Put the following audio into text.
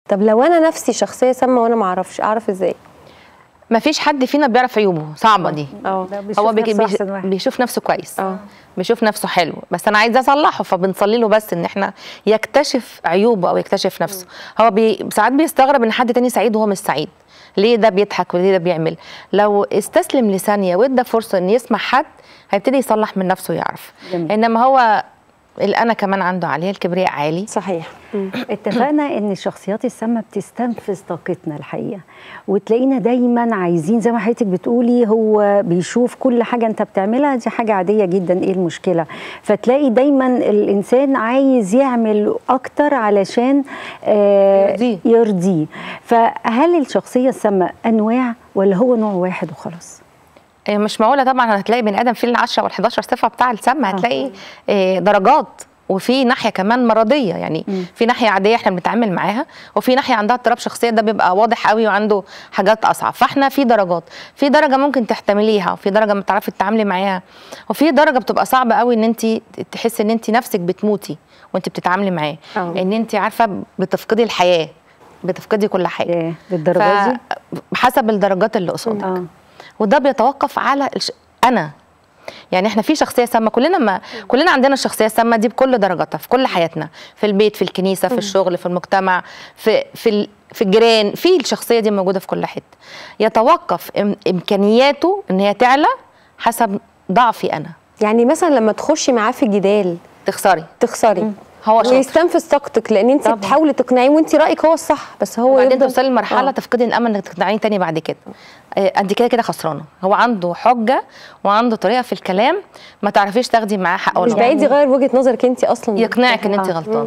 طب لو انا نفسي شخصيه سامه وانا ما اعرفش، اعرف ازاي؟ ما فيش حد فينا بيعرف عيوبه، صعبه دي. هو بيشوف نفسه كويس، بيشوف نفسه حلو، بس انا عايزه اصلحه، فبنصلي له بس ان احنا يكتشف عيوبه او يكتشف نفسه. هو ساعات بيستغرب ان حد تاني سعيد وهو مش سعيد، ليه ده بيضحك وليه ده بيعمل. لو استسلم لثانيه وادى فرصه ان يسمع حد، هيبتدي يصلح من نفسه ويعرف. انما هو الأنا كمان عنده عليه الكبرياء عالي. صحيح. اتفقنا ان الشخصيات السامه بتستنفذ طاقتنا الحقيقه، وتلاقينا دايما عايزين زي ما حضرتك بتقولي، هو بيشوف كل حاجه انت بتعملها دي حاجه عاديه جدا، ايه المشكله؟ فتلاقي دايما الانسان عايز يعمل اكتر علشان يرضيه. فهل الشخصيه السامه انواع ولا هو نوع واحد وخلاص؟ مش معقوله طبعا هتلاقي بني ادم فيه ال10 وال11 صفه بتاع السم، هتلاقي درجات، وفي ناحيه كمان مرضيه، يعني في ناحيه عاديه احنا بنتعامل معاها، وفي ناحيه عندها اضطراب شخصيه ده بيبقى واضح قوي وعنده حاجات اصعب. فاحنا في درجات، في درجه ممكن تحتمليها، وفي درجه ما تعرفي تتعاملي معاها، وفي درجه بتبقى صعبه قوي ان انت تحسي ان انت نفسك بتموتي وانت بتتعاملي معاه، ان انت عارفه بتفقدي الحياه، بتفقدي كل حاجه بالدرجه دي حسب الدرجات اللي قصادك. وده بيتوقف على أنا. يعني احنا في شخصيه سامه، كلنا عندنا الشخصيه السامه دي بكل درجاتها في كل حياتنا، في البيت، في الكنيسه، في الشغل، في المجتمع، في الجيران، في الشخصيه دي موجوده في كل حته. يتوقف امكانياته ان هي تعلى حسب ضعفي انا. يعني مثلا لما تخشي معاه في جدال تخسري هو ويستنفذ طاقتك، لان انت بتحاولي تقنعيه وانت رايك هو الصح، بس هو بعدين توصلي لمرحله تفقدي الامل انك تقنعيه تاني بعد كده. انت كده خسرانه. هو عنده حجه وعنده طريقه في الكلام ما تعرفيش تاخدي معاه حق ولا مش بعيد يغير وجهه نظرك انت اصلا، يقنعك ان انت غلطانه.